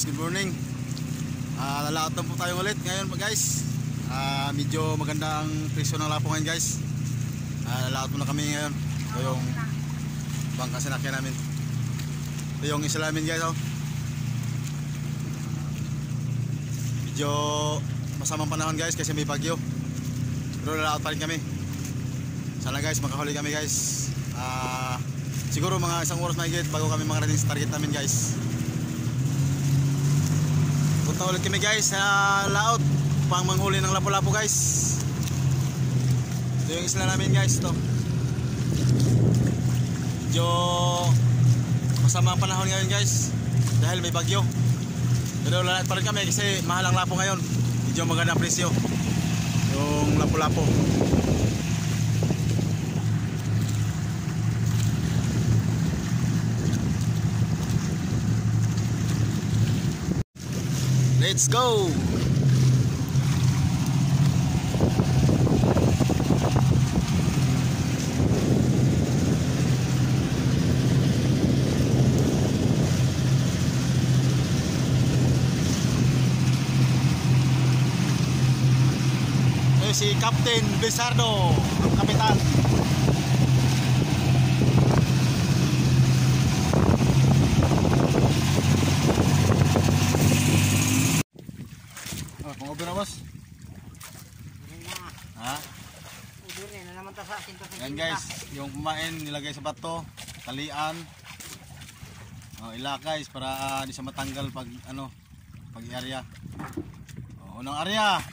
guys, good morning. Lalaot na po tayo ulit ngayon guys. Medyo maganda ang presyo ng lapo ngayon guys. Lalaot muna kami ngayon. Ito yung bangka sinakyan namin. Ito yung isa namin guys, oh. Medyo masamang panahon guys kasi may bagyo. Pero lalaot pa rin kami. Sana guys makahuli kami guys. Siguro mga isang oras na higit bago kami makarating sa target namin guys. Punta ulit kami guys sa laot pang manghuli ng lapu-lapu guys. Ito yung isla namin guys, ito. Medyo masama ang panahon ngayon guys dahil may bagyo. Pero lalat pa rin kami kasi mahal ang lapo ngayon. Medyo maganda presyo yung lapu-lapu. Let's go! Ito si Captain Blizzardo, ang kapitan. Over na boss? Ha? Over na naman ta sa 150. Yan guys, yung kumain nilagay sa bato, talian. Ilakay para di siya matanggal pag pag i-area. Unang area.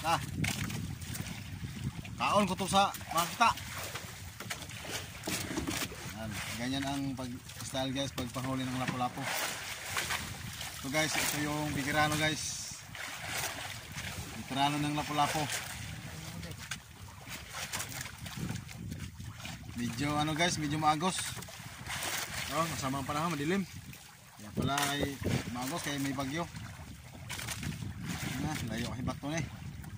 Kaon ko to sa makita. Yan, ganyan ang pag-style guys pag panghuli ng lapu-lapu. So guys, ito yung bigirano guys. Bigirano ng lapu-lapu. Medyo guys, medyo maagos. Masama ang panahon, madilim. Kaya pala ay maagos kaya may bagyo. Layo kasi bato na eh.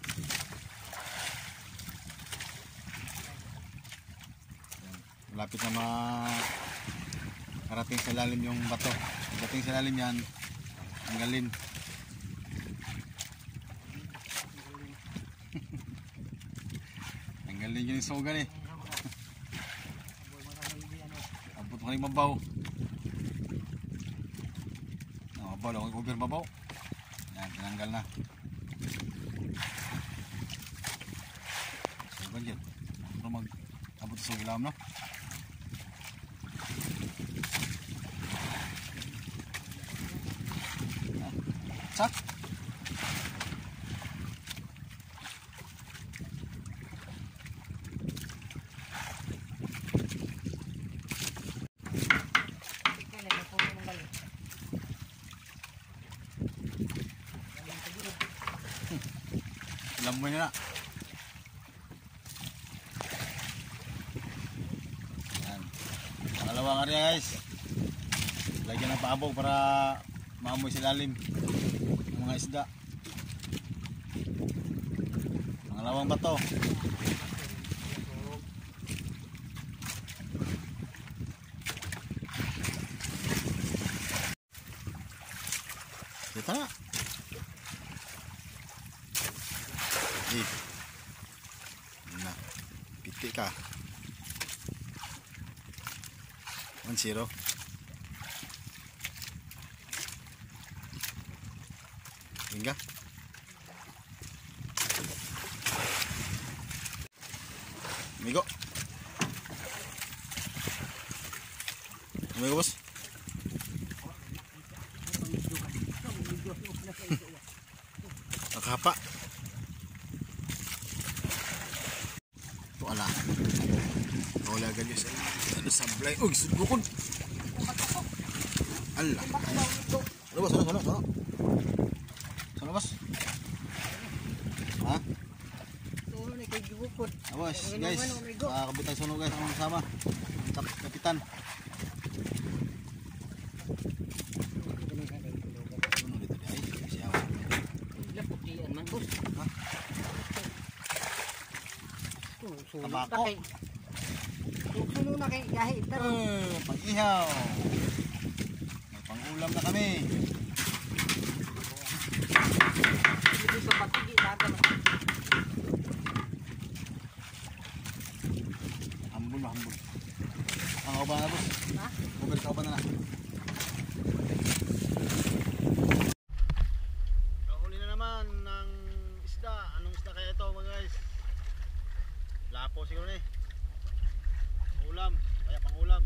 Malapit na makarating sa lalim yung bato. Pagdating sa lalim yan, tanggalin. Tanggalin yun yung sogan eh. Abot ko rin mabaw. Mabaw lang, over mabaw. Yan, tinanggal na. Sogan yan. Pero mag-abot sa ilam no? Sak. Lamboy na. Yan. Pangalawang area guys. Lagyan ng paabog para maamoy sa lalim ng mga isda. Pangalawang bato. Kita na. Nah, pitik kah? 1-0. Hingga. Amigo. Amigo bos. Nakahapa. Wala. Wala agad yun sa sablay. Uy, sudbukon. Allah. Ano ba? Sana? Sana bos? Ha? Tulo ni kay gibukod. Abos, guys. Kabutay sunog guys ang sama. Kapitan. Ano dito di ay? Siyaw. Laputian man bos. Ha? Tabako. Suno na kay gahi taro. Pang-ihaw. May pang-ulam na kami. Dito sa patigi dagat. Hambol. Ang kauban na boss. Ha? Over kauban na. Kahuli na naman ng isda. Anong isda kaya ito mga guys? Lapo siguro na eh. Ulam, kaya pang ulam.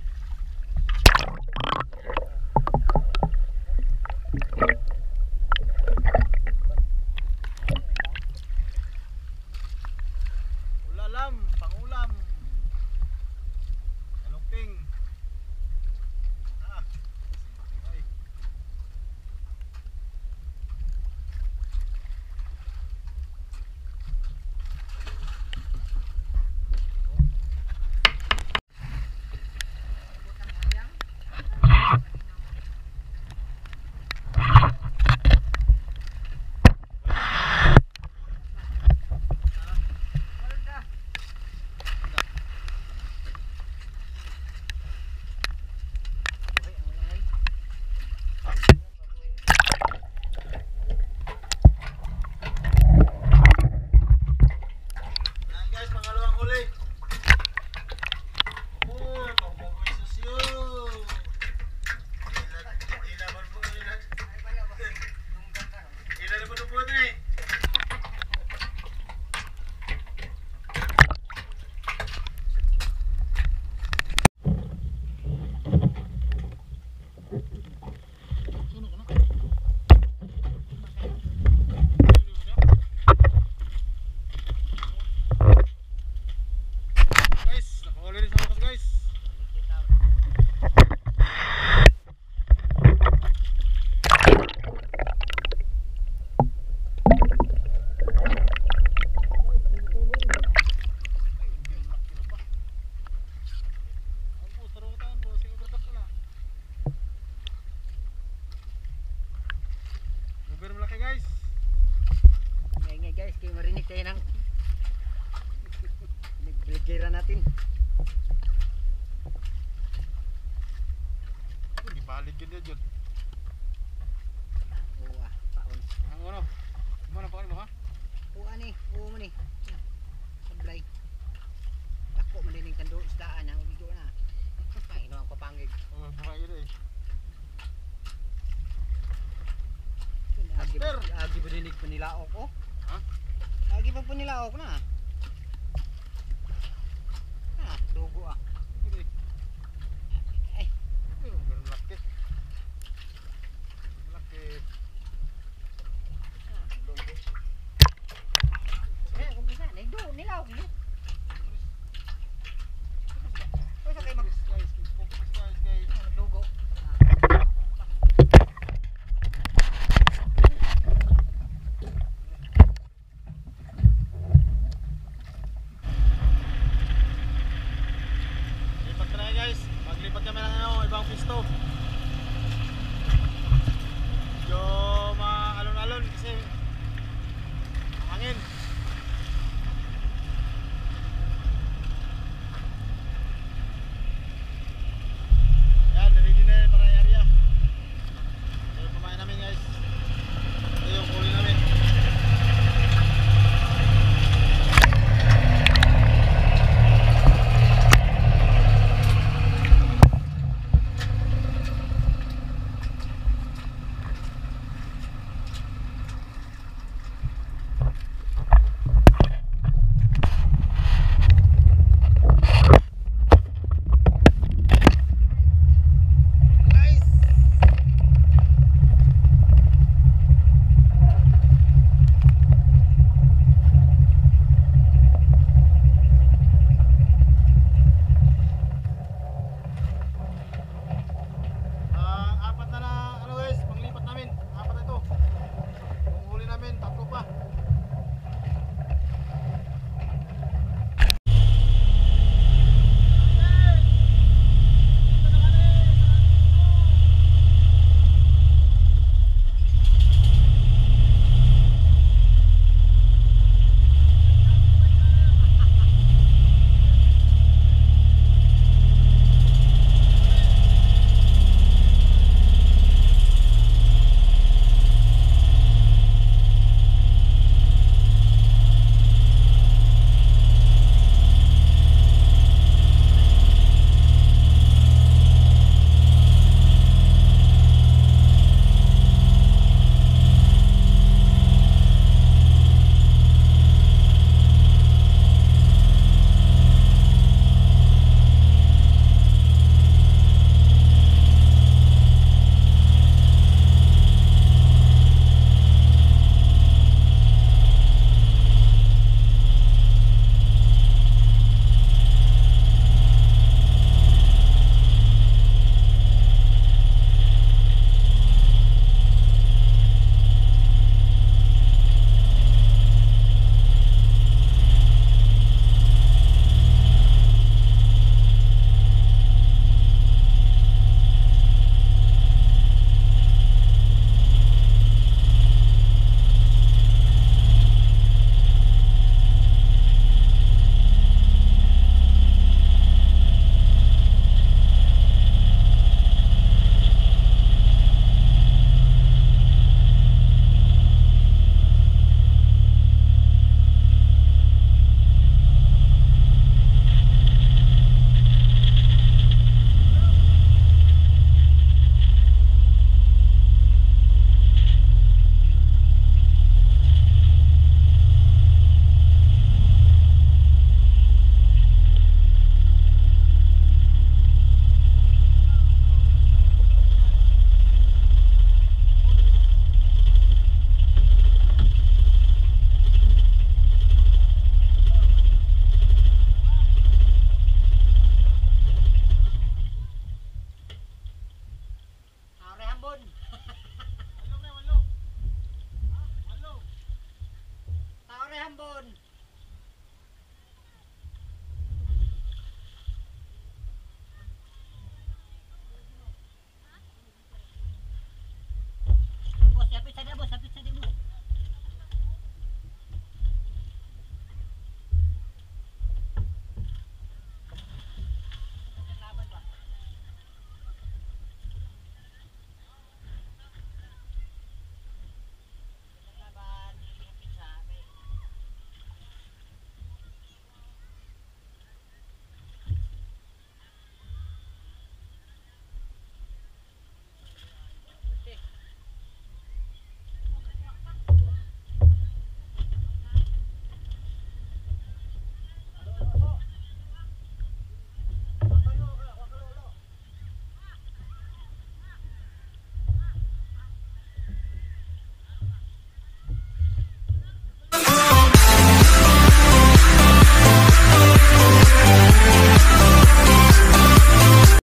Ulalam, pang ulam. Galuping. Ay. Yan guys, pangalawang huli. Oh, pagbagoy sa siyo. Ilan man po, ilan. Ilan na po na po na eh. Guys, nakahuli rin sa wakas guys. Super malaki guys. Ngayon guys, kayo marinig tayo ng nagbiligira natin. Di balik yun dyan. Uwa, paon. Ang ano? Gimana pa mo ha? Uwa ni, uwa mo ni. Yan, sablay. Dako malinig tando isdaan ang umigo na. Ay, ino ang papangig. Oh, makaya rin. Agi Master! agi ba dinig pa nila ako? Ha? Agi pa po nila ako na. Ah, dugo ah. Ay, Super malaki. Malaki. ah, dugo. Eh, kung bisa, nagdo nila ako niya. Ay, sa kayo mag Focus guys. dugo. Lipat ka na guys. Maglipat kami ng ibang pisto. Medyo maalon-alon kasi hangin. Yan, ready na yun para i-area. Ito yung pamain namin guys. Ito yung huli namin. Hapon.